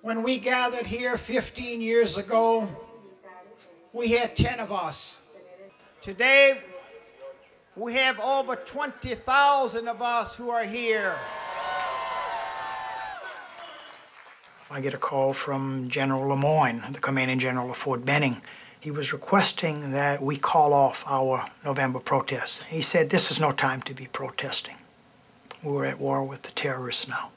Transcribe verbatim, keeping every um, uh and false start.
When we gathered here fifteen years ago, we had ten of us. Today, we have over twenty thousand of us who are here. I get a call from General Lemoyne, the commanding general of Fort Benning. He was requesting that we call off our November protests. He said this is no time to be protesting. We're at war with the terrorists now.